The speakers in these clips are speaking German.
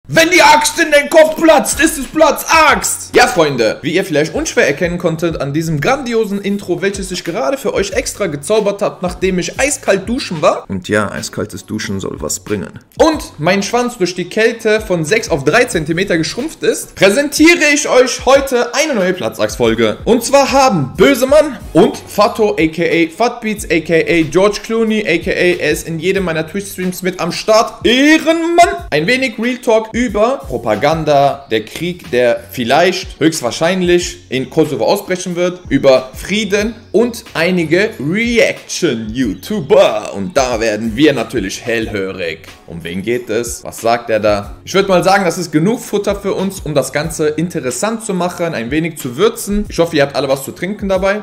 Wenn die Axt in den Kopf platzt, ist es Platz Axt! Ja, Freunde, wie ihr vielleicht unschwer erkennen konntet an diesem grandiosen Intro, welches ich gerade für euch extra gezaubert habe, nachdem ich eiskalt duschen war. Und ja, eiskaltes Duschen soll was bringen. Und mein Schwanz durch die Kälte von 6 auf 3 cm geschrumpft ist, präsentiere ich euch heute eine neue Platzaxt-Folge. Und zwar haben Bösemann und Fatto aka Fatbeats aka George Clooney aka er ist in jedem meiner Twitch-Streams mit am Start, Ehrenmann, ein wenig Real Talk über Propaganda, der Krieg, der vielleicht, höchstwahrscheinlich in Kosovo ausbrechen wird, über Frieden und einige Reaction-YouTuber. Und da werden wir natürlich hellhörig. Um wen geht es? Was sagt er da? Ich würde mal sagen, das ist genug Futter für uns, um das Ganze interessant zu machen, ein wenig zu würzen. Ich hoffe, ihr habt alle was zu trinken dabei.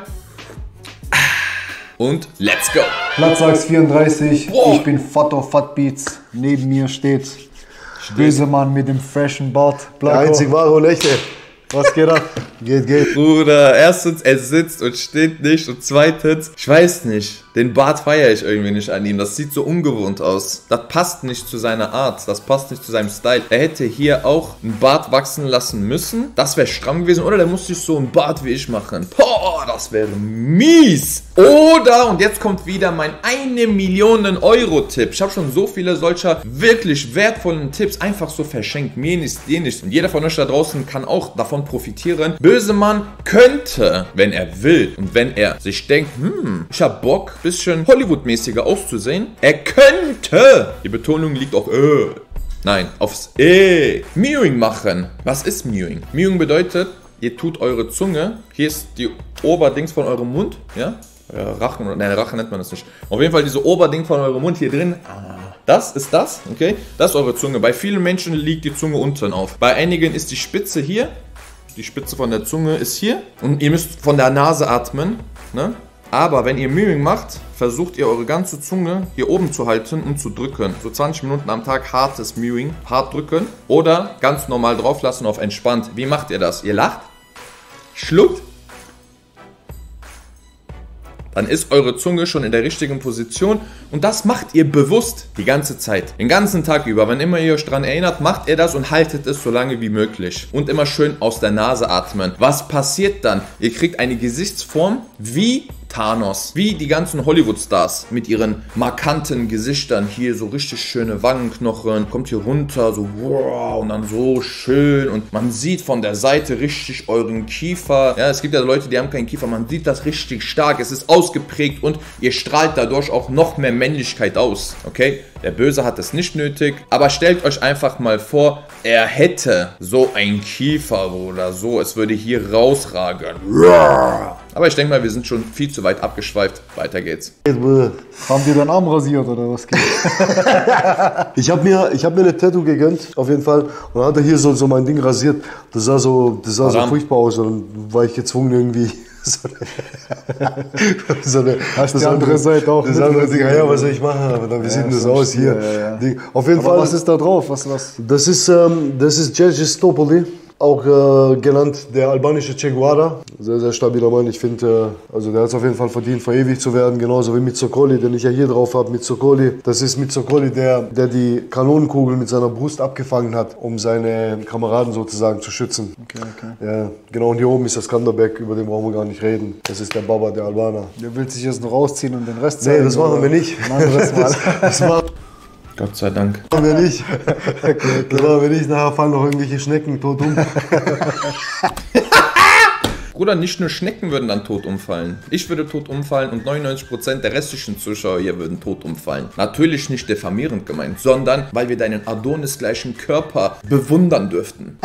Und let's go! Platzaxt 34, ich bin Fatto Fatbeats, neben mir steht Bösemann mit dem freshen Bart. Der einzig wahre und echte. Was geht ab? Geht. Bruder, erstens, er sitzt und steht nicht und zweitens, ich weiß nicht, den Bart feiere ich irgendwie nicht an ihm. Das sieht so ungewohnt aus. Das passt nicht zu seiner Art, das passt nicht zu seinem Style. Er hätte hier auch einen Bart wachsen lassen müssen. Das wäre stramm gewesen. Oder der muss sich so einen Bart wie ich machen. Boah, das wäre mies. Oder, und jetzt kommt wieder mein 1 Million Euro Tipp. Ich habe schon so viele solcher wirklich wertvollen Tipps einfach so verschenkt. Mir nichts, dir nichts. Und jeder von euch da draußen kann auch davon profitieren. Bösemann könnte, wenn er will und wenn er sich denkt, ich habe Bock, bisschen Hollywood-mäßiger auszusehen, er könnte, die Betonung liegt auf nein, aufs Mewing machen. Was ist Mewing? Mewing bedeutet, ihr tut eure Zunge, hier ist die Oberdings von eurem Mund, ja? Rachen, nein, Rachen nennt man das nicht. Auf jeden Fall diese Oberding von eurem Mund hier drin. Das ist das, okay? Das ist eure Zunge. Bei vielen Menschen liegt die Zunge unten auf. Bei einigen ist die Spitze hier. Die Spitze von der Zunge ist hier. Und ihr müsst von der Nase atmen, ne? Aber wenn ihr Mewing macht, versucht ihr eure ganze Zunge hier oben zu halten und zu drücken. So 20 Minuten am Tag hartes Mewing, hart drücken. Oder ganz normal drauf lassen auf entspannt. Wie macht ihr das? Ihr lacht, schluckt. Dann ist eure Zunge schon in der richtigen Position und das macht ihr bewusst die ganze Zeit. Den ganzen Tag über, wenn immer ihr euch daran erinnert, macht ihr das und haltet es so lange wie möglich. Und immer schön aus der Nase atmen. Was passiert dann? Ihr kriegt eine Gesichtsform wie Thanos, wie die ganzen Hollywood-Stars mit ihren markanten Gesichtern. Hier so richtig schöne Wangenknochen, kommt hier runter, so wow, und dann so schön und man sieht von der Seite richtig euren Kiefer. Ja, es gibt ja Leute, die haben keinen Kiefer, man sieht das richtig stark, es ist ausgeprägt und ihr strahlt dadurch auch noch mehr Männlichkeit aus, okay? Der Böse hat es nicht nötig, aber stellt euch einfach mal vor, er hätte so einen Kiefer oder so, es würde hier rausragen. Aber ich denke mal, wir sind schon viel zu weit abgeschweift. Weiter geht's. Haben die deinen Arm rasiert oder was geht? Ich hab mir eine Tattoo gegönnt, auf jeden Fall. Und dann hat er hier so mein Ding rasiert. Das sah so furchtbar aus. Und dann war ich gezwungen irgendwie Hast die andere Seite auch. Das andere Ding, ja, was soll ich machen? Aber dann, wie sieht denn das aus hier? Ja. Auf jeden Fall. Was ist da drauf? Was? Das ist Gjergj Stopoli. Auch genannt der albanische Che Guevara. Sehr, sehr stabiler Mann. Ich finde, also der hat es auf jeden Fall verdient, verewigt zu werden. Genauso wie Mitsokoli, den ich ja hier drauf habe. Mitsokoli. Das ist Mitsokoli, der die Kanonenkugel mit seiner Brust abgefangen hat, um seine Kameraden sozusagen zu schützen. Okay. Ja, genau. Und hier oben ist das Skanderbeg, über den brauchen wir gar nicht reden. Das ist der Baba, der Albaner. Der will sich jetzt noch rausziehen und den Rest zeigen. Nee, das machen wir nicht. Ein anderes Mal. Das machen Gott sei Dank. wir nicht. Das machen wir nicht. Nachher fallen noch irgendwelche Schnecken tot um. Bruder, nicht nur Schnecken würden dann tot umfallen. Ich würde tot umfallen und 99% der restlichen Zuschauer hier würden tot umfallen. Natürlich nicht diffamierend gemeint, sondern weil wir deinen Adonis-gleichen Körper bewundern dürften.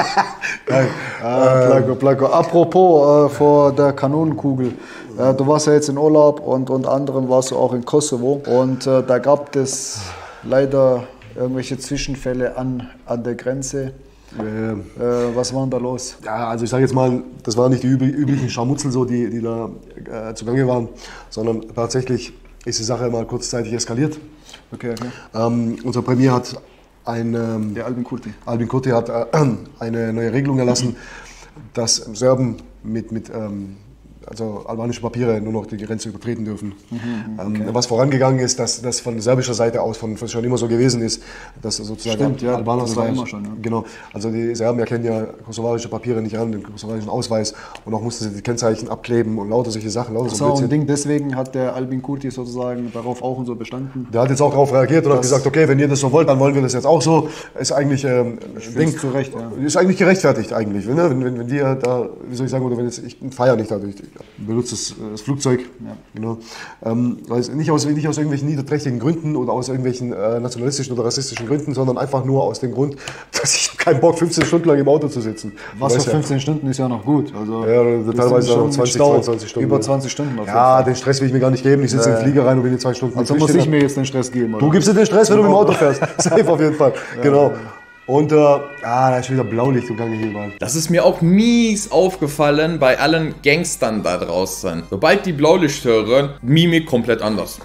Plako. Apropos vor der Kanonenkugel. Du warst ja jetzt in Urlaub und unter anderem warst du auch in Kosovo. Und da gab es leider irgendwelche Zwischenfälle an der Grenze. Was war denn da los? Ja, also ich sage jetzt mal, das waren nicht die üblichen Scharmutzel, so, die da zugange waren, sondern tatsächlich ist die Sache mal kurzzeitig eskaliert. Okay. Unser Premier hat der Albin Kurti hat eine neue Regelung erlassen, dass Serben mit also albanische Papiere nur noch die Grenze übertreten dürfen. Was vorangegangen ist, dass das von serbischer Seite aus schon immer so gewesen ist, dass sozusagen Albaner das war immer schon. Ja. Genau, also die Serben erkennen ja kosovarische Papiere nicht an, den kosovarischen Ausweis, und auch mussten sie die Kennzeichen abkleben und lauter solche Sachen. Das war ein Ding, deswegen hat der Albin Kurti sozusagen darauf auch und so bestanden. Der hat jetzt auch darauf reagiert und hat gesagt, okay, wenn ihr das so wollt, dann wollen wir das jetzt auch so. Ist eigentlich zu Recht, ja. Ist eigentlich gerechtfertigt eigentlich, ne? Wenn die da, wie soll ich sagen, oder wenn jetzt, ich feiere nicht dadurch, ich benutze das Flugzeug, genau, nicht aus irgendwelchen niederträchtigen Gründen oder aus irgendwelchen nationalistischen oder rassistischen Gründen, sondern einfach nur aus dem Grund, dass ich keinen Bock 15 Stunden lang im Auto zu sitzen. Was für 15 Stunden ist ja noch gut. Also ja, teilweise auch 20, 22 Stunden. Über 20 Stunden auf jeden Ja, Fall. den Stress will ich mir gar nicht geben. Ich sitze in den Flieger rein und bin in 2 Stunden. Also muss ich mir jetzt den Stress geben, oder? Du gibst dir den Stress, wenn du mit dem Auto fährst. Safe auf jeden Fall. Genau. Und da ist wieder Blaulicht gegangen hier überall. Das ist mir auch mies aufgefallen bei allen Gangstern da draußen. Sobald die Blaulicht hören, Mimik komplett anders.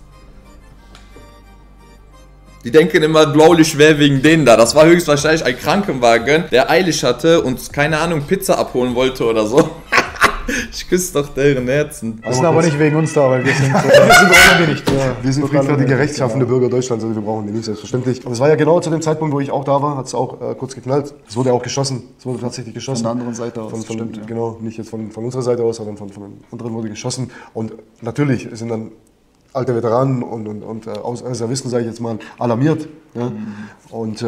Die denken immer, Blaulicht wäre wegen denen da. Das war höchstwahrscheinlich ein Krankenwagen, der eilig hatte und, keine Ahnung, Pizza abholen wollte oder so. Ich küsse doch deren Herzen. Das sind aber nicht wegen uns da, weil wir sind nicht. Wir sind friedfertige, rechtschaffende Bürger Deutschlands, also wir brauchen die nicht, selbstverständlich. Und es war ja genau zu dem Zeitpunkt, wo ich auch da war, hat es auch kurz geknallt. Es wurde auch geschossen. Es wurde tatsächlich geschossen. Von der anderen Seite aus. Stimmt, genau, nicht jetzt von unserer Seite aus, sondern von den anderen wurde geschossen. Und natürlich sind dann alte Veteranen und Reservisten, sage ich jetzt mal, alarmiert. Ja? Und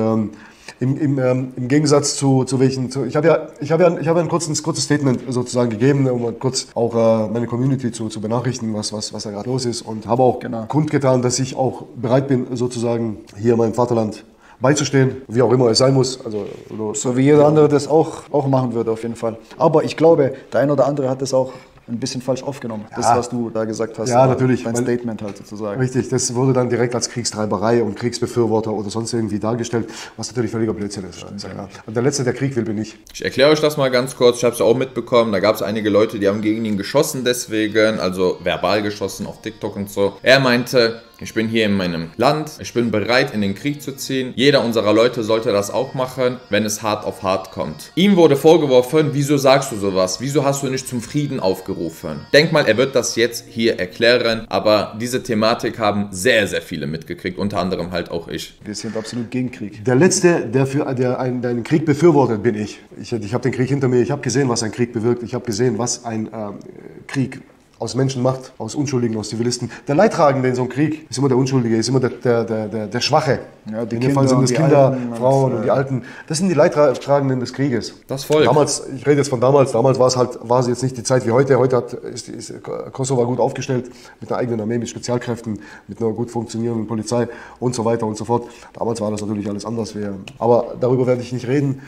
im Gegensatz zu welchen, ich habe ja ein kurzes Statement sozusagen gegeben, um kurz auch meine Community zu benachrichtigen, was da gerade los ist, und habe auch kundgetan, dass ich auch bereit bin, sozusagen hier meinem Vaterland beizustehen, wie auch immer es sein muss. Also, so wie jeder andere das auch machen würde, auf jeden Fall. Aber ich glaube, der ein oder andere hat das auch ein bisschen falsch aufgenommen, das, was du da gesagt hast. Ja, natürlich. Dein Statement halt sozusagen. Richtig, das wurde dann direkt als Kriegstreiberei und Kriegsbefürworter oder sonst irgendwie dargestellt, was natürlich völliger Blödsinn ist. Und der Letzte, der Krieg will, bin ich. Ich erkläre euch das mal ganz kurz, ich habe es ja auch mitbekommen, da gab es einige Leute, die haben gegen ihn geschossen deswegen, also verbal geschossen auf TikTok und so. Er meinte, ich bin hier in meinem Land, ich bin bereit, in den Krieg zu ziehen. Jeder unserer Leute sollte das auch machen, wenn es hart auf hart kommt. Ihm wurde vorgeworfen, wieso sagst du sowas? Wieso hast du nicht zum Frieden aufgerufen? Denk mal, er wird das jetzt hier erklären, aber diese Thematik haben sehr, sehr viele mitgekriegt, unter anderem halt auch ich. Wir sind absolut gegen Krieg. Der Letzte, der einen Krieg befürwortet, bin ich. Ich habe den Krieg hinter mir, ich habe gesehen, was ein Krieg bewirkt, ich habe gesehen, was ein Krieg aus Menschen macht, aus Unschuldigen, aus Zivilisten. Der Leidtragende in so einem Krieg ist immer der Unschuldige, ist immer der Schwache. Ja, in dem Fall sind es Kinder, Frauen und die Alten. Das sind die Leidtragenden des Krieges. Das Volk. Damals, ich rede jetzt von damals war es jetzt nicht die Zeit wie heute. Heute ist Kosovo gut aufgestellt mit einer eigenen Armee, mit Spezialkräften, mit einer gut funktionierenden Polizei und so weiter und so fort. Damals war das natürlich alles anders. Aber darüber werde ich nicht reden,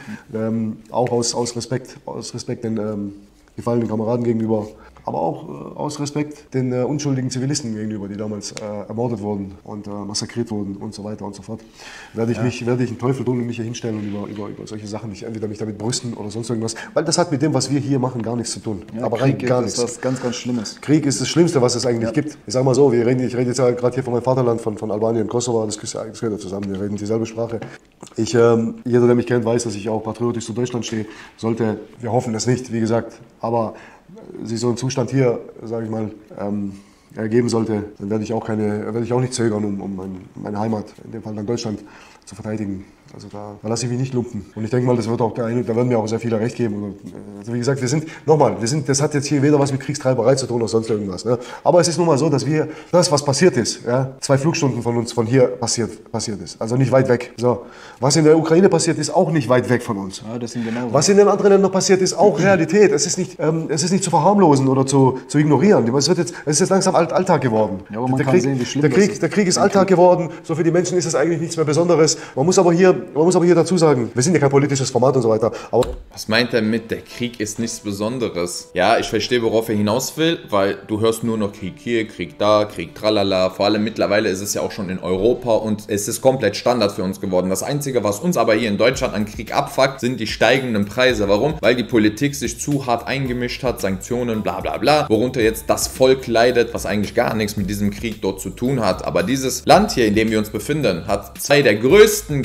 auch aus Respekt den gefallenen Kameraden gegenüber, aber auch aus Respekt den unschuldigen Zivilisten gegenüber, die damals ermordet wurden und massakriert wurden und so weiter und so fort. Werde ich einen Teufel tun und mich hier hinstellen und über solche Sachen nicht entweder mich damit brüsten oder sonst irgendwas, weil das hat mit dem, was wir hier machen, gar nichts zu tun. Ja, aber Krieg rein gar ist nichts. was ganz, ganz Schlimmes. Krieg ist das Schlimmste, was es eigentlich gibt. Ich sage mal so, ich rede jetzt ja gerade hier von meinem Vaterland, von Albanien, Kosovo, das gehört ja zusammen, wir reden dieselbe Sprache. Jeder, der mich kennt, weiß, dass ich auch patriotisch zu Deutschland stehe. Wir hoffen es nicht, wie gesagt, aber sich so ein Zustand hier, sage ich mal, ergeben sollte, dann werde ich auch nicht zögern, um meine Heimat, in dem Fall dann Deutschland, zu verteidigen. Also da lasse ich mich nicht lumpen. Und ich denke mal, da werden mir auch sehr viele recht geben. Also wie gesagt, das hat jetzt hier weder was mit Kriegstreiberei zu tun noch sonst irgendwas. Ne? Aber es ist nun mal so, dass was passiert ist, 2 Flugstunden von uns von hier passiert ist. Also nicht weit weg. So. Was in der Ukraine passiert ist, auch nicht weit weg von uns. Ja, das sind genau was in den anderen Ländern passiert ist, auch Realität. Es ist nicht zu verharmlosen oder zu ignorieren. Es ist jetzt langsam Alltag geworden. Ja, aber man kann sehen, wie schlimm das ist. Der Krieg ist Alltag geworden. So für die Menschen ist es eigentlich nichts mehr Besonderes. Man muss aber hier dazu sagen, wir sind ja kein politisches Format und so weiter. Aber was meint er mit, der Krieg ist nichts Besonderes? Ja, ich verstehe, worauf er hinaus will, weil du hörst nur noch Krieg hier, Krieg da, Krieg tralala. Vor allem mittlerweile ist es ja auch schon in Europa und es ist komplett Standard für uns geworden. Das Einzige, was uns aber hier in Deutschland an Krieg abfuckt, sind die steigenden Preise. Warum? Weil die Politik sich zu hart eingemischt hat, Sanktionen, bla bla bla, worunter jetzt das Volk leidet, was eigentlich gar nichts mit diesem Krieg dort zu tun hat. Aber dieses Land hier, in dem wir uns befinden, hat 2 der größten Kriege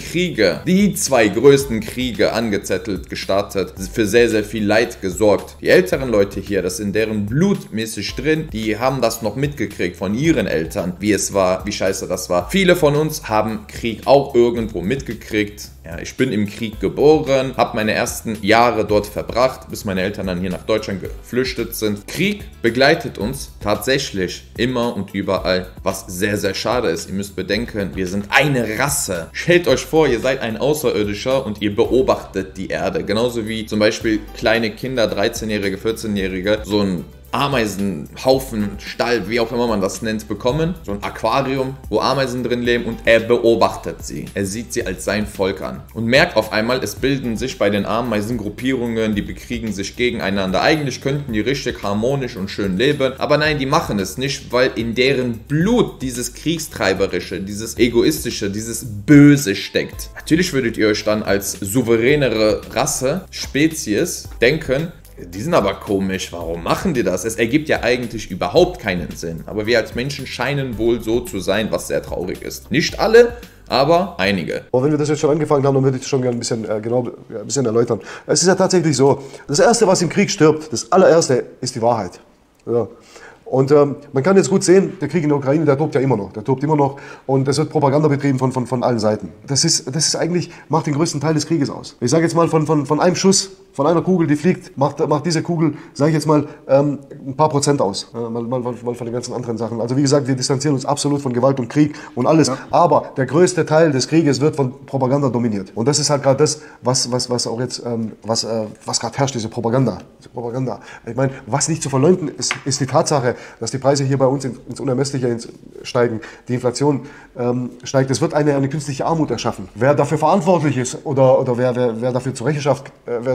Kriege, die 2 größten Kriege angezettelt, gestartet, für sehr, sehr viel Leid gesorgt. Die älteren Leute hier, das ist in deren Blut mäßig drin, die haben das noch mitgekriegt von ihren Eltern, wie es war, wie scheiße das war. Viele von uns haben Krieg auch irgendwo mitgekriegt. Ja, ich bin im Krieg geboren, habe meine ersten Jahre dort verbracht, bis meine Eltern dann hier nach Deutschland geflüchtet sind. Krieg begleitet uns tatsächlich immer und überall, was sehr, sehr schade ist. Ihr müsst bedenken, wir sind eine Rasse. Stellt euch vor, ihr seid ein Außerirdischer und ihr beobachtet die Erde. Genauso wie zum Beispiel kleine Kinder, 13-Jährige, 14-Jährige, so ein Ameisenhaufen, Stall, wie auch immer man das nennt, bekommen. So ein Aquarium, wo Ameisen drin leben und er beobachtet sie. Er sieht sie als sein Volk an und merkt auf einmal, es bilden sich bei den Ameisen Gruppierungen, die bekriegen sich gegeneinander. Eigentlich könnten die richtig harmonisch und schön leben, aber nein, die machen es nicht, weil in deren Blut dieses Kriegstreiberische, dieses Egoistische, dieses Böse steckt. Natürlich würdet ihr euch dann als souveränere Rasse, Spezies denken, die sind aber komisch, warum machen die das? Es ergibt ja eigentlich überhaupt keinen Sinn. Aber wir als Menschen scheinen wohl so zu sein, was sehr traurig ist. Nicht alle, aber einige. Aber wenn wir das jetzt schon angefangen haben, dann würde ich das schon gerne ein bisschen erläutern. Es ist ja tatsächlich so, das Erste, was im Krieg stirbt, das allererste ist die Wahrheit. Ja. Und man kann jetzt gut sehen, der Krieg in der Ukraine, der tobt ja immer noch. Der tobt immer noch und es wird Propaganda betrieben von allen Seiten. Das ist eigentlich, macht den größten Teil des Krieges aus. Ich sage jetzt mal, von einem Schuss, von einer Kugel, die fliegt, macht diese Kugel, sage ich jetzt mal, ein paar Prozent aus. Mal von den ganzen anderen Sachen. Also wie gesagt, wir distanzieren uns absolut von Gewalt und Krieg und alles. Ja. Aber der größte Teil des Krieges wird von Propaganda dominiert. Und das ist halt gerade das, was auch jetzt, was gerade herrscht, diese Propaganda. Ich meine, was nicht zu verleugnen ist die Tatsache, dass die Preise hier bei uns ins Unermessliche steigen, die Inflation steigt. Es wird eine künstliche Armut erschaffen. Wer dafür verantwortlich ist oder wer dafür zur Rechenschaft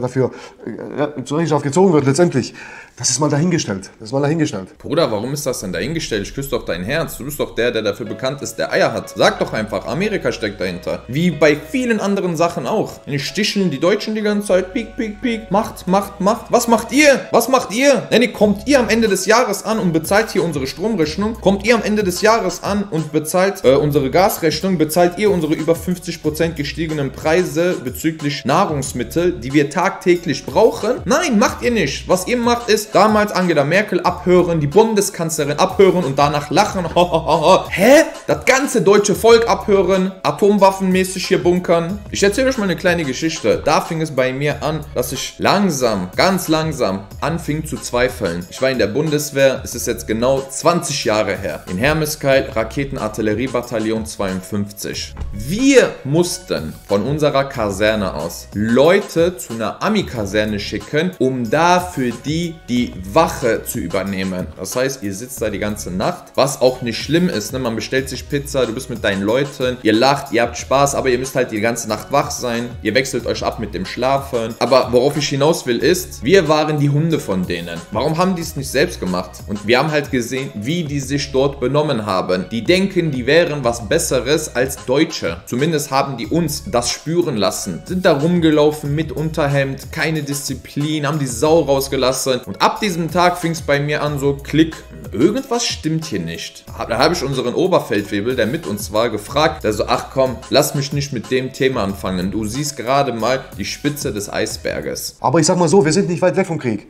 gezogen wird letztendlich, das ist mal dahingestellt. Bruder, warum ist das denn dahingestellt? Ich küsse doch dein Herz. Du bist doch der dafür bekannt ist, der Eier hat. Sag doch einfach, Amerika steckt dahinter. Wie bei vielen anderen Sachen auch. Die sticheln die Deutschen die ganze Zeit. Piek, piek, piek. Macht. Was macht ihr? Nein, kommt ihr am Ende des Jahres an und bezahlt hier unsere Stromrechnung? Kommt ihr am Ende des Jahres an und bezahlt unsere Gasrechnung? Bezahlt ihr unsere über 50% gestiegenen Preise bezüglich Nahrungsmittel, die wir tagtäglich brauchen? Nein, macht ihr nicht. Was ihr macht ist, damals Angela Merkel abhören, die Bundeskanzlerin abhören und danach lachen. Hä? Das ganze deutsche Volk abhören, atomwaffenmäßig hier bunkern. Ich erzähle euch mal eine kleine Geschichte. Da fing es bei mir an, dass ich ganz langsam anfing zu zweifeln. Ich war in der Bundeswehr, es ist jetzt genau 20 Jahre her. In Hermeskeil, Raketenartilleriebataillon 52. Wir mussten von unserer Kaserne aus Leute zu einer Ami-Kaserne schicken, um da für die Wache zu übernehmen. Das heißt, ihr sitzt da die ganze Nacht, was auch nicht schlimm ist, ne? Man bestellt sich Pizza, du bist mit deinen Leuten, ihr lacht, ihr habt Spaß, aber ihr müsst halt die ganze Nacht wach sein, ihr wechselt euch ab mit dem Schlafen. Aber worauf ich hinaus will ist, wir waren die Hunde von denen. Warum haben die es nicht selbst gemacht? Und wir haben halt gesehen, wie die sich dort benommen haben. Die denken, die wären was Besseres als Deutsche. Zumindest haben die uns das spüren lassen. Sind da rumgelaufen mit Unterhemd, keine Disziplin, haben die Sau rausgelassen. Und ab diesem Tag fing es bei mir an, so klick, irgendwas stimmt hier nicht. Da habe ich unseren Oberfeldwebel, der mit uns war, gefragt, der so, ach komm, lass mich nicht mit dem Thema anfangen. Du siehst gerade mal die Spitze des Eisberges. Aber ich sag mal so, wir sind nicht weit weg vom Krieg.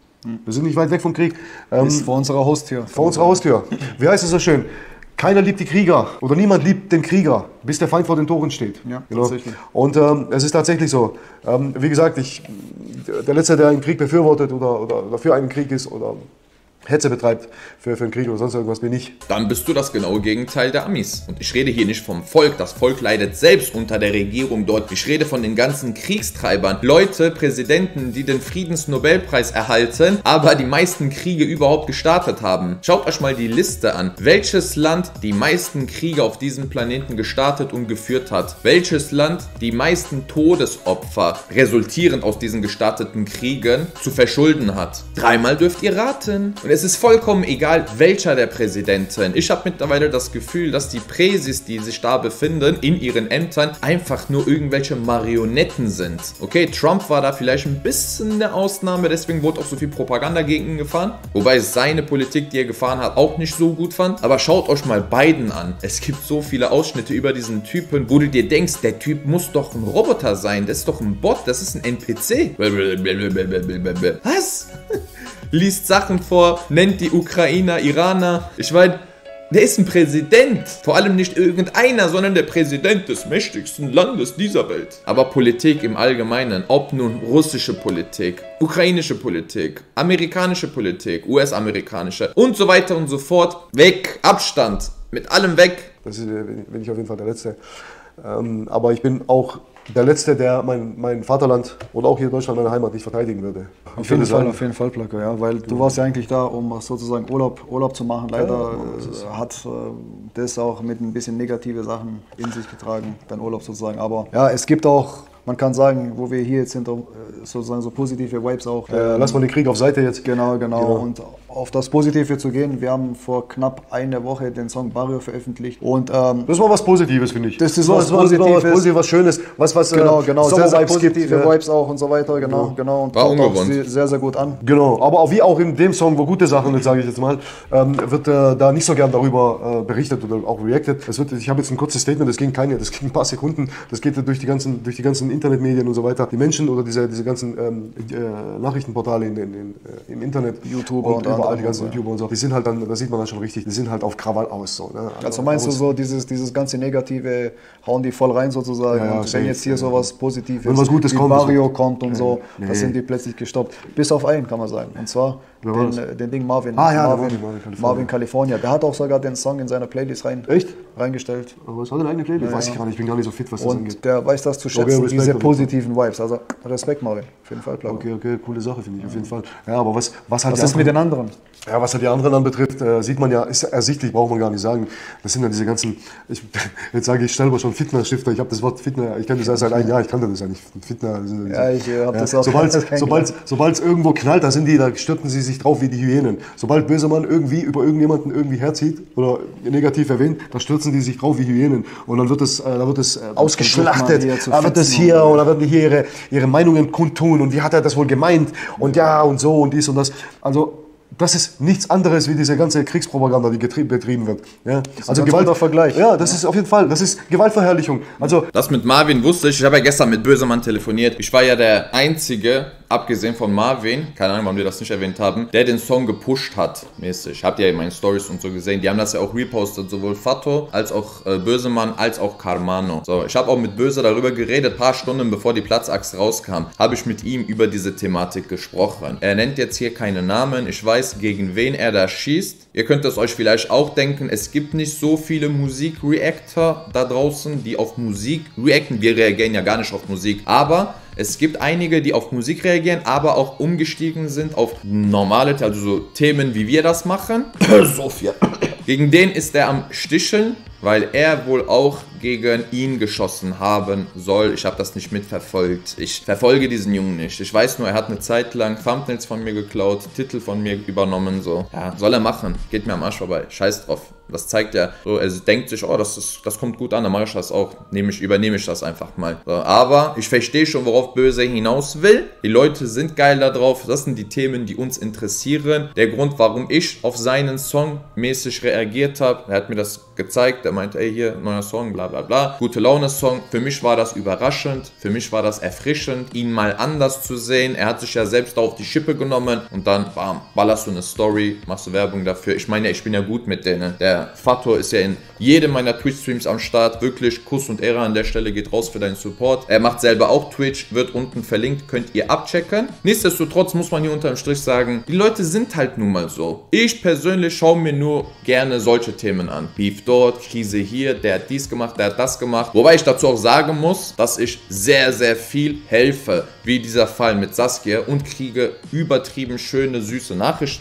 Ist vor unserer Haustür. Wie heißt es so schön? Keiner liebt die Krieger oder niemand liebt den Krieger, bis der Feind vor den Toren steht. Ja, tatsächlich. Und es ist tatsächlich so. Wie gesagt, der Letzte, der einen Krieg befürwortet oder für einen Krieg ist oder Hetze betreibt für einen Krieg oder sonst irgendwas, bin ich. Dann bist du das genaue Gegenteil der Amis. Und ich rede hier nicht vom Volk. Das Volk leidet selbst unter der Regierung dort. Ich rede von den ganzen Kriegstreibern. Leute, Präsidenten, die den Friedensnobelpreis erhalten, aber die meisten Kriege überhaupt gestartet haben. Schaut euch mal die Liste an. Welches Land die meisten Kriege auf diesem Planeten gestartet und geführt hat? Welches Land die meisten Todesopfer resultierend aus diesen gestarteten Kriegen zu verschulden hat? Dreimal dürft ihr raten. Und es ist vollkommen egal, welcher der Präsidenten. Ich habe mittlerweile das Gefühl, dass die Präsis, die sich da befinden, in ihren Ämtern, einfach nur irgendwelche Marionetten sind. Okay, Trump war da vielleicht ein bisschen eine Ausnahme, deswegen wurde auch so viel Propaganda gegen ihn gefahren. Wobei es seine Politik, die er gefahren hat, auch nicht so gut fand. Aber schaut euch mal Biden an. Es gibt so viele Ausschnitte über diesen Typen, wo du dir denkst, der Typ muss doch ein Roboter sein. Das ist doch ein Bot, das ist ein NPC. Was? Liest Sachen vor, nennt die Ukrainer, Iraner. Ich meine, der ist ein Präsident. Vor allem nicht irgendeiner, sondern der Präsident des mächtigsten Landes dieser Welt. Aber Politik im Allgemeinen, ob nun russische Politik, ukrainische Politik, amerikanische Politik, US-amerikanische und so weiter und so fort, weg, Abstand, mit allem weg. Das bin ich auf jeden Fall der Letzte. Aber ich bin auch der Letzte, der mein Vaterland oder auch hier in Deutschland, meine Heimat, nicht verteidigen würde. Auf jeden Fall, Plako, ja, weil du warst ja eigentlich da, um sozusagen Urlaub zu machen. Leider hat das auch mit ein bisschen negative Sachen in sich getragen, dein Urlaub sozusagen. Aber ja, es gibt auch, man kann sagen, wo wir hier jetzt sind, sozusagen so positive Vibes auch. Lass mal den Krieg auf Seite jetzt. Genau. Und auf das Positive zu gehen, wir haben vor knapp einer Woche den Song Barrio veröffentlicht. Und, das war was Positives, finde ich. Das ist was Positives, was Schönes, was genau, sehr, sehr positive gibt, Vibes auch und so weiter, genau. Und war kommt auch ungewohnt. sehr, sehr gut an. Genau, aber wie auch in dem Song, wo gute Sachen, jetzt sage ich jetzt mal, wird da nicht so gern darüber berichtet oder auch reacted. Ich habe jetzt ein kurzes Statement, das ging ein paar Sekunden, das geht durch die ganzen Internetmedien und so weiter. Die Menschen oder diese ganzen Nachrichtenportale im Internet, YouTuber und überall die ganzen YouTuber und so, die sind halt dann, das sieht man dann schon richtig, die sind halt auf Krawall aus. So, ne? Also meinst du so, dieses ganze Negative hauen die voll rein sozusagen, Ja, und wenn jetzt hier sowas Positives wenn was Gutes wie kommt, Mario kommt und so, nee. das sind die plötzlich gestoppt. Bis auf einen, kann man sagen. Und zwar den Ding Marvin. Marvin California. Der hat auch sogar den Song in seiner Playlist reingestellt. Aber was hat er eine eigene Playlist? Weiß ich gar nicht, ich bin gar nicht so fit, was das angeht. Und der weiß das zu schätzen, diese positiven Vibes. Also Respekt, Marvin. Auf jeden Fall, Plako. Okay, coole Sache, finde ich, auf jeden Fall. Ja, aber was halt Was ist mit den anderen? Ja, was halt die anderen anbetrifft, sieht man ja, ist ersichtlich, braucht man gar nicht sagen. Das sind ja diese ganzen, jetzt sage ich selber schon Fitner-Stifter, ich habe das Wort Fitner, ich kenne das erst seit einem Jahr, ich kannte das ja nicht. Fitner, ja, ich habe das auch. Sobald es irgendwo knallt, da stürzen sie sich drauf wie die Hyänen. Sobald Bösemann irgendwie über irgendjemanden irgendwie herzieht oder negativ erwähnt, da stürzen die sich drauf wie Hyänen. Und dann wird es ausgeschlachtet, da wird es hier, oder werden die hier ihre Meinungen kundtun und wie hat er das wohl gemeint und ja und so und dies und das. Also, das ist nichts anderes wie diese ganze Kriegspropaganda, die betrieben wird. Ja? Also Vergleich. Ja, das ist auf jeden Fall, das ist Gewaltverherrlichung. Also das mit Marvin wusste ich habe ja gestern mit Bösemann telefoniert. Ich war ja der Einzige, abgesehen von Marvin, keine Ahnung, warum wir das nicht erwähnt haben, der den Song gepusht hat, mäßig. Habt ihr ja in meinen Stories und so gesehen. Die haben das ja auch repostet, sowohl Fatto, als auch Bösemann, als auch Carmano. So, ich habe auch mit Böse darüber geredet, paar Stunden bevor die Platzaxt rauskam, habe ich mit ihm über diese Thematik gesprochen. Er nennt jetzt hier keine Namen, ich weiß, gegen wen er da schießt. Ihr könnt es euch vielleicht auch denken, es gibt nicht so viele Musik-Reactor da draußen, die auf Musik reacten. Wir reagieren ja gar nicht auf Musik, aber es gibt einige, die auf Musik reagieren, aber auch umgestiegen sind auf normale, also so Themen, wie wir das machen. Sophia. Gegen den ist er am Sticheln, weil er wohl auch gegen ihn geschossen haben soll. Ich habe das nicht mitverfolgt. Ich verfolge diesen Jungen nicht. Ich weiß nur, er hat eine Zeit lang Thumbnails von mir geklaut, Titel von mir übernommen. So, ja, soll er machen. Geht mir am Arsch vorbei. Scheiß drauf. Das zeigt ja, so, er denkt sich, oh, das kommt gut an, dann mache ich das auch. Übernehme ich das einfach mal. So, aber ich verstehe schon, worauf Böse hinaus will. Die Leute sind geil da drauf. Das sind die Themen, die uns interessieren. Der Grund, warum ich auf seinen Song mäßig reagiert habe, er hat mir das gezeigt. Er meinte, ey, hier, neuer Song, bla bla bla. Gute Laune-Song. Für mich war das überraschend. Für mich war das erfrischend, ihn mal anders zu sehen. Er hat sich ja selbst auf die Schippe genommen und dann, bam, ballerst du eine Story, machst du Werbung dafür. Ich meine, ich bin ja gut mit denen. Der Fatto ist ja in jedem meiner Twitch-Streams am Start. Wirklich Kuss und Ehre an der Stelle, geht raus für deinen Support. Er macht selber auch Twitch, wird unten verlinkt, könnt ihr abchecken. Nichtsdestotrotz muss man hier unterm Strich sagen, die Leute sind halt nun mal so. Ich persönlich schaue mir nur gerne solche Themen an. Beef dort, Krise hier, der hat dies gemacht, der hat das gemacht. Wobei ich dazu auch sagen muss, dass ich sehr, sehr viel helfe, wie dieser Fall mit Saskia, und kriege übertrieben schöne, süße Nachrichten.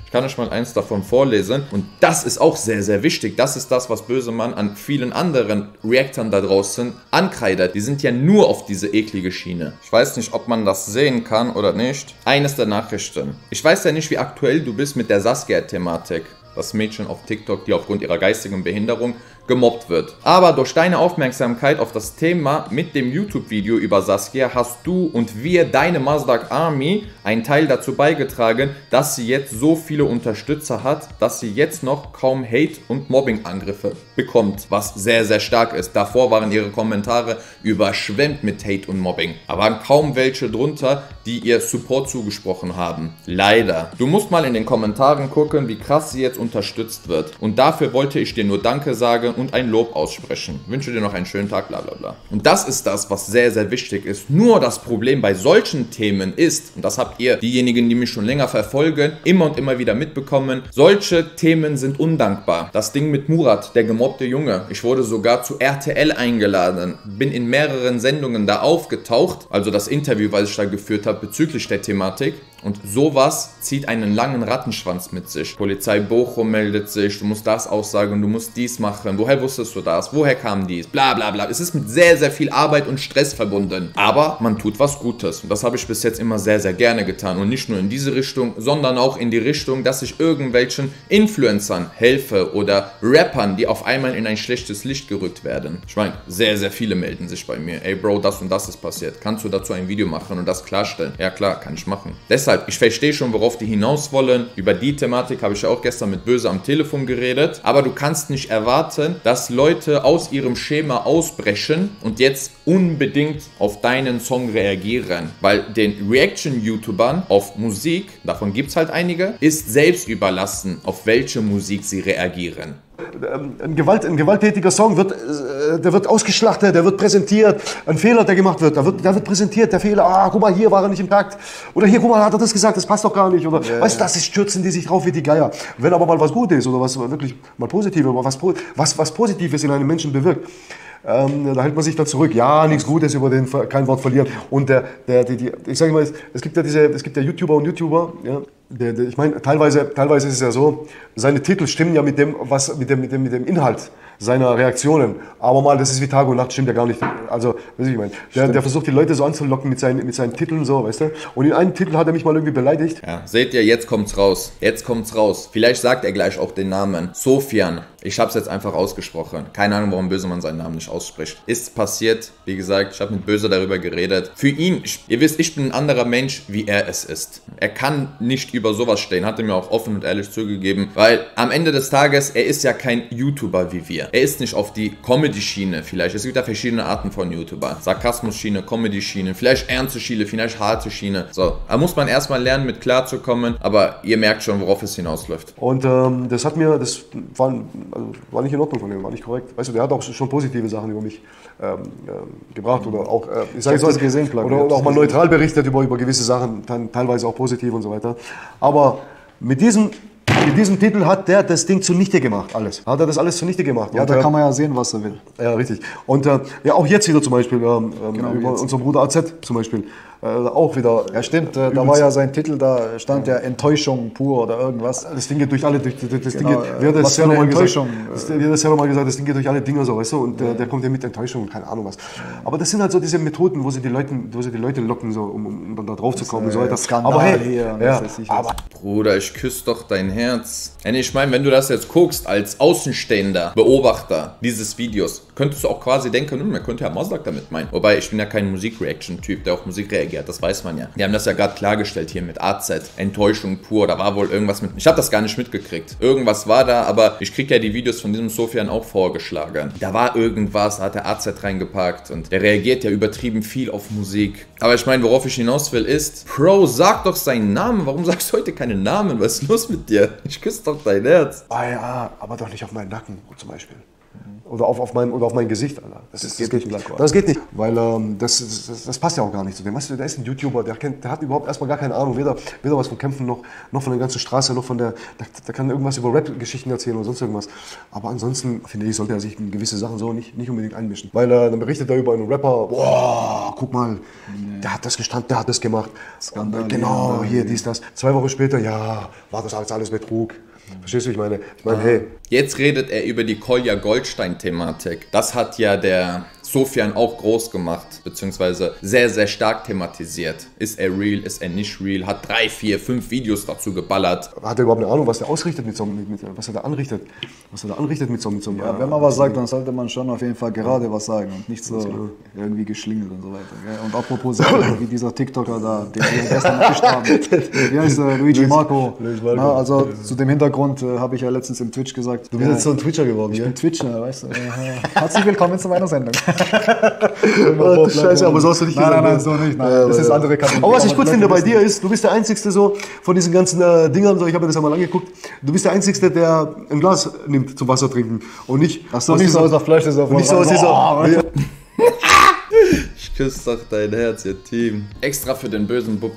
Ich kann euch mal eins davon vorlesen. Und das ist auch sehr, sehr wichtig. Das ist das, was Bösemann an vielen anderen Reactern da draußen ankreidet. Die sind ja nur auf diese eklige Schiene. Ich weiß nicht, ob man das sehen kann oder nicht. Eines der Nachrichten. Ich weiß ja nicht, wie aktuell du bist mit der Saskia-Thematik. Das Mädchen auf TikTok, die aufgrund ihrer geistigen Behinderung gemobbt wird. Aber durch deine Aufmerksamkeit auf das Thema mit dem YouTube-Video über Saskia hast du und wir, deine Mazdak Army, einen Teil dazu beigetragen, dass sie jetzt so viele Unterstützer hat, dass sie jetzt noch kaum Hate- und Mobbing-Angriffe bekommt, was sehr, sehr stark ist. Davor waren ihre Kommentare überschwemmt mit Hate und Mobbing. Aber waren kaum welche drunter, die ihr Support zugesprochen haben. Leider. Du musst mal in den Kommentaren gucken, wie krass sie jetzt unterstützt wird. Und dafür wollte ich dir nur Danke sagen und ein Lob aussprechen. Wünsche dir noch einen schönen Tag, bla bla bla. Und das ist das, was sehr, sehr wichtig ist. Nur das Problem bei solchen Themen ist, und das habt ihr, diejenigen, die mich schon länger verfolgen, immer und immer wieder mitbekommen, solche Themen sind undankbar. Das Ding mit Murat, der gemobbte Junge. Ich wurde sogar zu RTL eingeladen, bin in mehreren Sendungen da aufgetaucht, also das Interview, was ich da geführt habe bezüglich der Thematik. Und sowas zieht einen langen Rattenschwanz mit sich. Polizei Bochum meldet sich, du musst das aussagen, du musst dies machen. Woher wusstest du das? Woher kam dies? Bla bla bla. Es ist mit sehr, sehr viel Arbeit und Stress verbunden. Aber man tut was Gutes. Und das habe ich bis jetzt immer sehr, sehr gerne getan. Und nicht nur in diese Richtung, sondern auch in die Richtung, dass ich irgendwelchen Influencern helfe oder Rappern, die auf einmal in ein schlechtes Licht gerückt werden. Ich meine, sehr, sehr viele melden sich bei mir. Ey Bro, das und das ist passiert. Kannst du dazu ein Video machen und das klarstellen? Ja klar, kann ich machen. Deshalb, ich verstehe schon, worauf die hinaus wollen. Über die Thematik habe ich ja auch gestern mit Böse am Telefon geredet. Aber du kannst nicht erwarten, dass Leute aus ihrem Schema ausbrechen und jetzt unbedingt auf deinen Song reagieren. Weil den Reaction-YouTubern auf Musik, davon gibt es halt einige, ist selbst überlassen, auf welche Musik sie reagieren. Ein gewalttätiger Song der wird ausgeschlachtet, der wird präsentiert, ein Fehler, der gemacht wird, der wird präsentiert, der Fehler, guck mal, hier war er nicht im Takt, oder hier, guck mal, hat er das gesagt, das passt doch gar nicht, oder, weißt du, das stürzen die sich drauf wie die Geier. Wenn aber mal was gut ist, oder was wirklich mal Positives, was Positives in einem Menschen bewirkt, da hält man sich dann zurück. Ja, nichts Gutes, über den kein Wort verlieren. Und ich sage mal, es gibt ja YouTuber und YouTuber, ja, ich meine, teilweise ist es ja so, seine Titel stimmen ja mit dem Inhalt seiner Reaktionen. Aber mal, das ist wie Tag und Nacht, stimmt ja gar nicht. Also, weiß ich meine, der versucht die Leute so anzulocken mit seinen Titeln so, weißt du? Und in einem Titel hat er mich mal irgendwie beleidigt. Ja, seht ihr, jetzt kommt's raus. Jetzt kommt's raus. Vielleicht sagt er gleich auch den Namen. Sofian. Ich hab's jetzt einfach ausgesprochen. Keine Ahnung, warum Bösemann seinen Namen nicht ausspricht. Ist passiert. Wie gesagt, ich habe mit Böse darüber geredet. Für ihn, ihr wisst, ich bin ein anderer Mensch, wie er es ist. Er kann nicht über sowas stehen. Hat er mir auch offen und ehrlich zugegeben. Weil am Ende des Tages, er ist ja kein YouTuber wie wir. Er ist nicht auf die Comedy-Schiene vielleicht. Es gibt ja verschiedene Arten von YouTubern. Sarkasmus-Schiene, Comedy-Schiene, vielleicht ernste Schiene, vielleicht harte Schiene. So, da muss man erstmal lernen, mit klarzukommen. Aber ihr merkt schon, worauf es hinausläuft. Und das war nicht in Ordnung von ihm, war nicht korrekt. Weißt du, der hat auch schon positive Sachen über mich gebracht oder auch, ich sage es gesehen, oder auch mal neutral berichtet über gewisse Sachen, dann teilweise auch positiv und so weiter. Aber mit diesem Titel hat der das Ding zunichte gemacht, alles. Hat er das alles zunichte gemacht. Ja, und, da kann man ja sehen, was er will. Ja, richtig. Und ja, auch jetzt wieder zum Beispiel, über unseren Bruder AZ zum Beispiel. Auch wieder. Ja, stimmt, da war ja sein Titel, da stand ja Enttäuschung pur oder irgendwas. Das Ding geht durch alle, das genau, Ding geht, wie hat das ja nochmal gesagt, das Ding geht durch alle Dinger so, weißt du, und der kommt ja mit Enttäuschung und keine Ahnung was. Aber das sind halt so diese Methoden, wo sie die Leute locken, so, um dann da drauf zu kommen und so weiter. Skandal aber hey, hier, ja, aber Bruder, ich küsse doch dein Herz. Ich meine, wenn du das jetzt guckst, als außenstehender Beobachter dieses Videos, könntest du auch quasi denken, man könnte ja Mazdak damit meinen. Wobei, ich bin ja kein Musikreaction-Typ, der auf Musik reagiert, das weiß man ja. Die haben das ja gerade klargestellt hier mit AZ, Enttäuschung pur, da war wohl irgendwas mit... Ich habe das gar nicht mitgekriegt. Irgendwas war da, aber ich kriege ja die Videos von diesem Sofian auch vorgeschlagen. Da war irgendwas, da hat der AZ reingepackt und der reagiert ja übertrieben viel auf Musik. Aber ich meine, worauf ich hinaus will ist, Bro, sag doch seinen Namen. Warum sagst du heute keinen Namen? Was ist los mit dir? Ich küsse doch dein Herz. ja, aber doch nicht auf meinen Nacken zum Beispiel. Oder auf mein Gesicht, Alter. Das geht nicht. Das geht nicht, weil das passt ja auch gar nicht zu dem. Weißt du, der ist ein YouTuber, der hat überhaupt erstmal gar keine Ahnung, weder was von Kämpfen noch von der ganzen Straße, noch von der kann irgendwas über Rap-Geschichten erzählen oder sonst irgendwas. Aber ansonsten, finde ich, sollte er sich in gewisse Sachen so nicht unbedingt einmischen. Weil dann berichtet er über einen Rapper, boah, guck mal, der hat das gestanden, der hat das gemacht. Skandal. Genau, hier, dies, das. 2 Wochen später, ja, war das alles Betrug. Verstehst du, ich meine, hey. Jetzt redet er über die Kolja Goldstein-Thematik. Das hat ja der Sofian auch groß gemacht, beziehungsweise sehr, sehr stark thematisiert. Ist er real, ist er nicht real? Hat 3, 4, 5 Videos dazu geballert. Hat er überhaupt eine Ahnung, was er ausrichtet was er da anrichtet? Was er da anrichtet mit so einem... Ja, wenn man was sagt, dann sollte man schon auf jeden Fall gerade was sagen und nicht so irgendwie geschlingelt und so weiter. Gell? Und apropos Sachen, wie dieser TikToker da, den wir gestern erwischt haben. Wie heißt der? Luigi Marco. Na, also zu dem Hintergrund habe ich ja letztens im Twitch gesagt. Du bist jetzt so ein Twitcher geworden, ich bin Twitcher, weißt du. Herzlich willkommen zu meiner Sendung. Scheiße, aber so hast du nicht gesagt. Nein, so nicht. Nein, das ist andere Kategorie. Aber was ich gut finde bei dir ist, du bist der Einzige so von diesen ganzen Dingern, ich habe mir das einmal angeguckt, du bist der Einzige, der ein Glas nimmt zum Wasser trinken und nicht... Ach so, nicht so aus der Flasche. Nicht so aus dieser... Ich küsse doch dein Herz, ihr Team. Extra für den bösen Bub.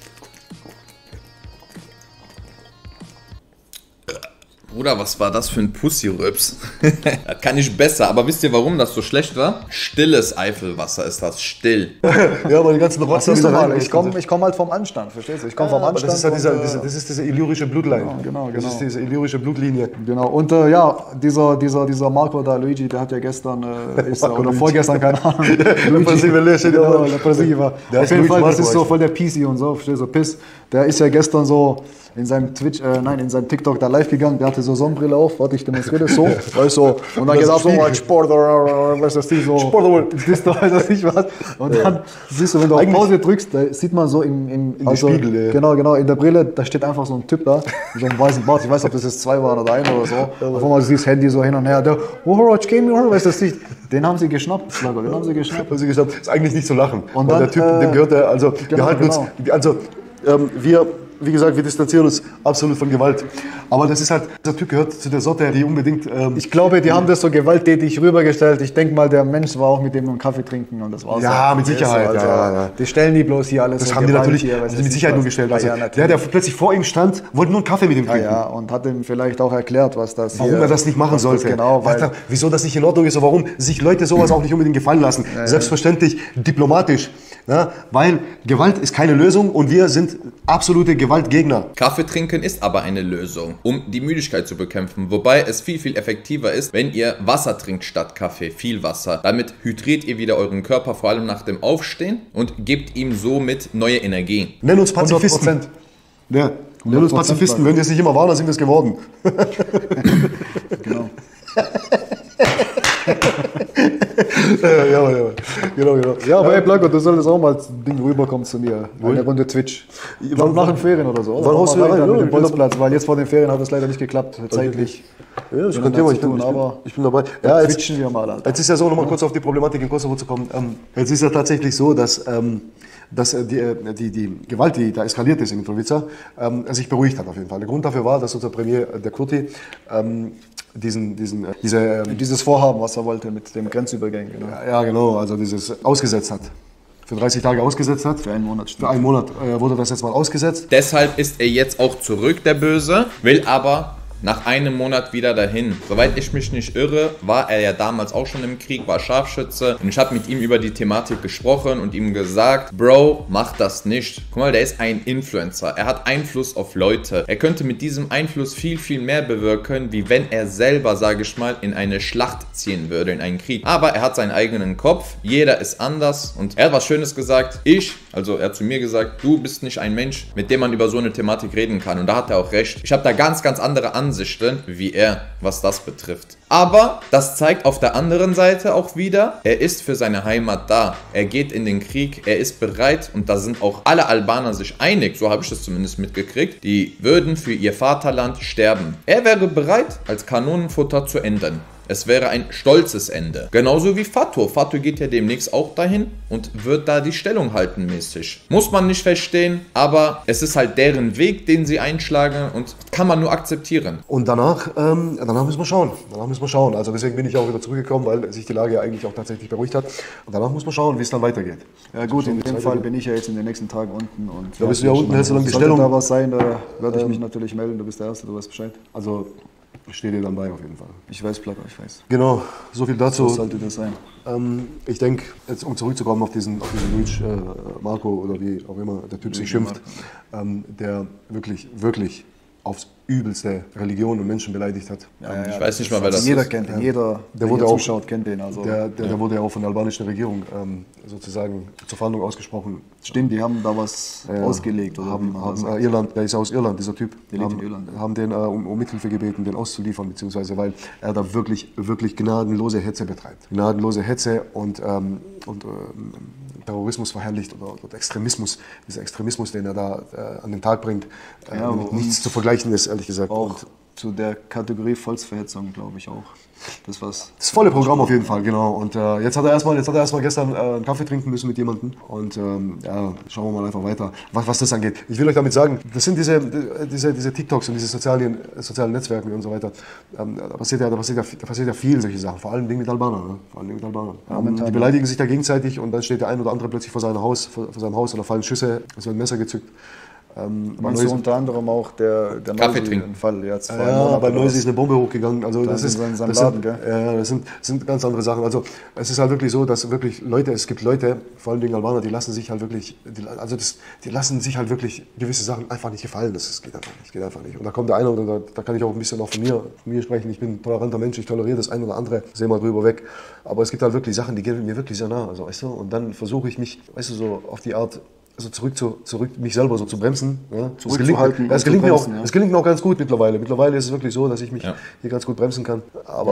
Bruder, was war das für ein Pussy-Rübs? Das kann ich besser, aber wisst ihr, warum das so schlecht war? Stilles Eifelwasser ist das, still. Ja, aber die ganzen Rotzer wieder rein. Ich komm halt vom Anstand, verstehst du? Ich komme vom Anstand. Das ist diese illyrische Blutline. Genau. Das ist diese illyrische Blutlinie. Genau. Und ja, dieser Marco da, Luigi, der hat ja gestern, oder vorgestern, keine Ahnung. Luigi, genau, auf jeden Fall, das ist so voll der PC und so, verstehst du, Piss. Der ist ja gestern so in seinem in seinem TikTok da live gegangen, der hatte so Sonnenbrille auf, warte, ich demonstriere das so, weißt du, und dann geht er so, Sport, weißt du, so, siehst du, weiß das nicht was, und dann siehst du, wenn du auf Pause drückst, da sieht man so im Spiegel, ja. Genau, in der Brille, da steht einfach so ein Typ da, mit so einem weißen Bart, ich weiß, ob das jetzt 2 waren oder 1 oder so, auf einmal siehst du das Handy so hin und her, der, weißt du, das nicht, den haben sie geschnappt, Slago, den haben sie geschnappt. Ist eigentlich nicht zu lachen. Und dann, der Typ, dem gehört der, also, wir halten uns, also, wie gesagt, wir distanzieren uns absolut von Gewalt. Aber das ist halt, der Typ gehört zu der Sorte, die unbedingt... ich glaube, die haben das so gewalttätig rübergestellt. Ich denke mal, der Mensch war auch mit dem einen Kaffee trinken und das war's. Ja, mit Sicherheit. Also, ja. Die stellen die bloß hier alles. Das haben die natürlich mit Sicherheit nur gestellt. Also, der plötzlich vor ihm stand, wollte nur einen Kaffee mit ihm trinken. Ja, und hat ihm vielleicht auch erklärt, warum er das nicht machen sollte. Genau, wieso das nicht in Ordnung ist und warum sich Leute sowas auch nicht unbedingt gefallen lassen. Selbstverständlich diplomatisch. Ja, weil Gewalt ist keine Lösung und wir sind absolute Gewaltgegner. Kaffee trinken ist aber eine Lösung, um die Müdigkeit zu bekämpfen. Wobei es viel, viel effektiver ist, wenn ihr Wasser trinkt statt Kaffee. Viel Wasser. Damit hydriert ihr wieder euren Körper, vor allem nach dem Aufstehen, und gebt ihm somit neue Energie. Nenn uns Pazifisten. 100%. Ja, nenn uns Pazifisten. Wenn wir es nicht immer waren, dann sind wir es geworden. Genau. Genau. Ja, aber ey, Blanco, du solltest auch mal das Ding rüberkommen zu mir. Eine Runde Twitch. Nach den Ferien oder so. Wann haust du rein? Mit dem Bolzplatz, weil jetzt vor den Ferien hat es leider nicht geklappt, zeitlich. Ja, das ist kein Thema, ich bin dabei. Ja, jetzt twitchen wir mal, Alter. Jetzt ist ja so, nochmal kurz auf die Problematik in Kosovo zu kommen. Jetzt ist ja tatsächlich so, dass die Gewalt, die da eskaliert ist in Mitrovica, sich beruhigt hat auf jeden Fall. Der Grund dafür war, dass unser Premier, der Kurti, dieses Vorhaben, was er wollte mit dem Grenzübergang. Genau. Ja, genau, also dieses ausgesetzt hat. Für 30 Tage ausgesetzt hat. Für einen Monat. Für einen Monat wurde das jetzt mal ausgesetzt. Deshalb ist er jetzt auch zurück, der Böse, will aber nach einem Monat wieder dahin. Soweit ich mich nicht irre, war er ja damals auch schon im Krieg, war Scharfschütze. Und ich habe mit ihm über die Thematik gesprochen und ihm gesagt, Bro, mach das nicht. Guck mal, der ist ein Influencer. Er hat Einfluss auf Leute. Er könnte mit diesem Einfluss viel, viel mehr bewirken, wie wenn er selber, sage ich mal, in eine Schlacht ziehen würde, in einen Krieg. Aber er hat seinen eigenen Kopf. Jeder ist anders. Und er hat was Schönes gesagt. Er hat zu mir gesagt, du bist nicht ein Mensch, mit dem man über so eine Thematik reden kann. Und da hat er auch recht. Ich habe da ganz, ganz andere Ansichten wie er, was das betrifft. Aber das zeigt auf der anderen Seite auch wieder, er ist für seine Heimat da. Er geht in den Krieg, er ist bereit, und da sind auch alle Albaner sich einig, so habe ich das zumindest mitgekriegt, die würden für ihr Vaterland sterben. Er wäre bereit, als Kanonenfutter zu enden. Es wäre ein stolzes Ende. Genauso wie Fato. Fato geht ja demnächst auch dahin und wird da die Stellung halten mäßig. Muss man nicht verstehen, aber es ist halt deren Weg, den sie einschlagen und kann man nur akzeptieren. Und danach müssen wir schauen. Also deswegen bin ich auch wieder zurückgekommen, weil sich die Lage ja eigentlich auch tatsächlich beruhigt hat. Und danach muss man schauen, wie es dann weitergeht. Ja gut, in dem Fall bin ich ja jetzt in den nächsten Tagen unten. Und da bist du ja unten, hältst du lang die sollte Stellung. da was sein, da werde ich mich natürlich melden. Du bist der Erste, du weißt Bescheid. Also ich stehe dir dann bei auf jeden Fall. Ich weiß, Placker, ich weiß. Genau, so viel dazu. So sollte das sein. Ich denke, jetzt um zurückzukommen auf diesen Luigi Marco oder wie auch immer der Typ sich schimpft, der wirklich aufs übelste Religion und Menschen beleidigt hat. Ich weiß nicht mal, wer das jeder ist. kennt ihn, jeder, der wurde hier auch, zuschaut, kennt den. Also. Der wurde ja auch von der albanischen Regierung sozusagen zur Fahndung ausgesprochen. Stimmt, die haben da was ausgelegt. Oder Irland, der ist aus Irland, dieser Typ. Der lebt in Irland. Haben den um Mithilfe gebeten, den auszuliefern, beziehungsweise weil er da wirklich gnadenlose Hetze betreibt. Gnadenlose Hetze und Terrorismus verherrlicht oder Extremismus, dieser Extremismus, den er da an den Tag bringt, mit nichts zu vergleichen ist, ehrlich gesagt. Auch zu der Kategorie Volksverhetzung, glaube ich auch. Das volle Programm auf jeden Fall, genau. Und jetzt hat er erstmal gestern einen Kaffee trinken müssen mit jemandem. Und ja, schauen wir mal einfach weiter, was das angeht. Ich will euch damit sagen, das sind diese TikToks und diese sozialen Netzwerke und so weiter. Da passiert ja viel solche Sachen, vor allem mit Albanern. Die beleidigen sich da gegenseitig und dann steht der ein oder andere plötzlich vor seinem Haus und da fallen Schüsse, es wird ein Messer gezückt. Meinst du unter anderem auch der Kaffee trinken. Fall jetzt? Ja, bei Neusi ist eine Bombe hochgegangen. Also das sind ganz andere Sachen. Also es ist halt wirklich so, dass wirklich es gibt Leute, vor allem Albaner, die lassen sich halt wirklich, gewisse Sachen einfach nicht gefallen. Das geht einfach nicht. Und da kommt der eine oder da kann ich auch ein bisschen auch von mir sprechen. Ich bin ein toleranter Mensch, ich toleriere das eine oder andere, sehe mal drüber weg. Aber es gibt halt wirklich Sachen, die gehen mir wirklich sehr nah. Also, weißt du? Und dann versuche ich mich, weißt du, so auf die Art, also zurück mich selber so zu bremsen. Ja. Das gelingt mir auch ganz gut mittlerweile. Mittlerweile ist es wirklich so, dass ich mich hier ganz gut bremsen kann.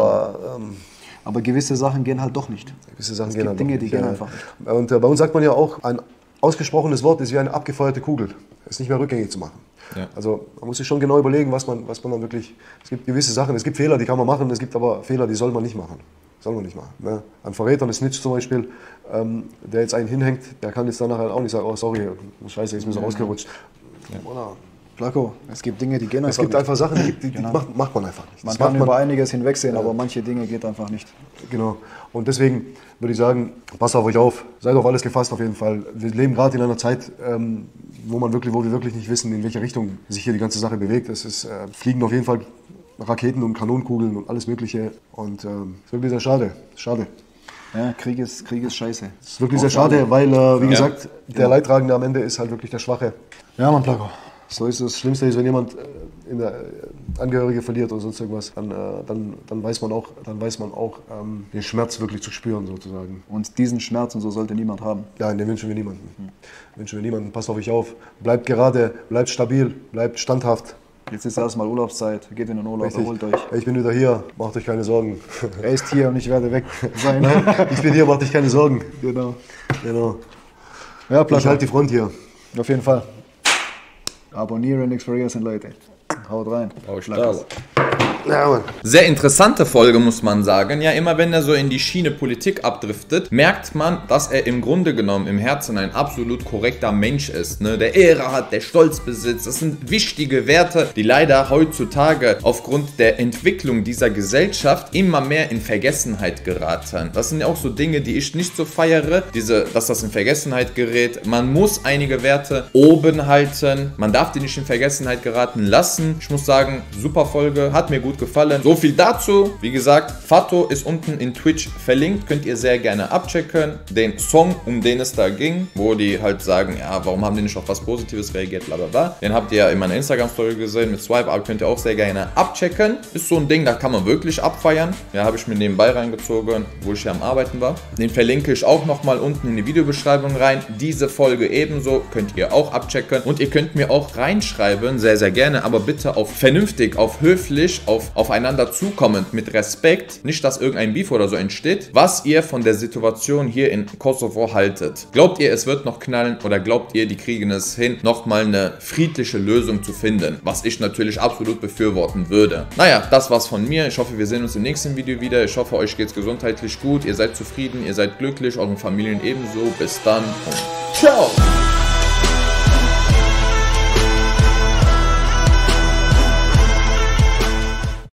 Aber gewisse Sachen gehen halt doch nicht. Gewisse Sachen gehen halt Dinge, die gehen einfach nicht. Und bei uns sagt man ja auch, ein ausgesprochenes Wort ist wie eine abgefeuerte Kugel. Ist nicht mehr rückgängig zu machen. Ja. Also man muss sich schon genau überlegen, was man dann wirklich... Es gibt gewisse Sachen, es gibt Fehler, die kann man machen, es gibt aber Fehler, die soll man nicht machen. Ne? An Verrätern ist Snitch zum Beispiel, der jetzt einen hinhängt, der kann jetzt danach auch nicht sagen, oh sorry, scheiße, ist mir so rausgerutscht. Ja. Flacco, es gibt Dinge, die gehen einfach nicht. Es gibt einfach Sachen, die macht man einfach nicht. Man kann über einiges hinwegsehen, aber manche Dinge geht einfach nicht. Genau. Und deswegen würde ich sagen, passt auf euch auf, seid auf alles gefasst auf jeden Fall. Wir leben gerade in einer Zeit, wo wir wirklich nicht wissen, in welche Richtung sich hier die ganze Sache bewegt. Es fliegen auf jeden Fall Raketen und Kanonenkugeln und alles Mögliche. Und es ist wirklich sehr schade. Ja, Krieg ist scheiße. Es ist wirklich sehr schade, weil, wie gesagt, der Leidtragende am Ende ist halt wirklich der Schwache. Ja, Mann, Placo. So ist es. Das Schlimmste ist, wenn jemand Angehörige verliert oder sonst irgendwas, dann weiß man auch, den Schmerz wirklich zu spüren, sozusagen. Und diesen Schmerz und so sollte niemand haben. Ja, den wünschen wir niemanden. Passt auf euch auf. Bleibt gerade, bleibt stabil, bleibt standhaft. Jetzt ist erstmal Urlaubszeit, geht in den Urlaub, erholt euch. Ich bin wieder hier, macht euch keine Sorgen. Er ist hier und ich werde weg sein. Nein, ich bin hier, macht euch keine Sorgen. Genau. Ja, ich halte die Front hier. Auf jeden Fall. Abonnieren, nichts vergessen, Leute. Haut rein. Ja, sehr interessante Folge, muss man sagen. Ja, immer wenn er so in die Schiene Politik abdriftet, merkt man, dass er im Grunde genommen im Herzen ein absolut korrekter Mensch ist. Ne? Der Ehre hat, der Stolz besitzt. Das sind wichtige Werte, die leider heutzutage aufgrund der Entwicklung dieser Gesellschaft immer mehr in Vergessenheit geraten. Das sind ja auch so Dinge, die ich nicht so feiere. Dass das in Vergessenheit gerät. Man muss einige Werte oben halten. Man darf die nicht in Vergessenheit geraten lassen. Ich muss sagen, super Folge, hat mir gut gefallen. So viel dazu. Wie gesagt, Fato ist unten in Twitch verlinkt. Könnt ihr sehr gerne abchecken. Den Song, um den es da ging, wo die halt sagen, ja, warum haben die nicht auf was Positives reagiert, blablabla. Den habt ihr ja in meiner Instagram-Story gesehen mit Swipe Up. Könnt ihr auch sehr gerne abchecken. Ist so ein Ding, da kann man wirklich abfeiern. Ja, habe ich mir nebenbei reingezogen, wo ich ja am Arbeiten war. Den verlinke ich auch nochmal unten in die Videobeschreibung rein. Diese Folge ebenso könnt ihr auch abchecken. Und ihr könnt mir auch reinschreiben, sehr, sehr gerne, aber bitte auf vernünftig, auf höflich, auf aufeinander zukommend, mit Respekt, nicht, dass irgendein Beef oder so entsteht, was ihr von der Situation hier in Kosovo haltet. Glaubt ihr, es wird noch knallen oder glaubt ihr, die kriegen es hin, nochmal eine friedliche Lösung zu finden? Was ich natürlich absolut befürworten würde. Naja, das war's von mir. Ich hoffe, wir sehen uns im nächsten Video wieder. Ich hoffe, euch geht's gesundheitlich gut. Ihr seid zufrieden, ihr seid glücklich, euren Familien ebenso. Bis dann und ciao!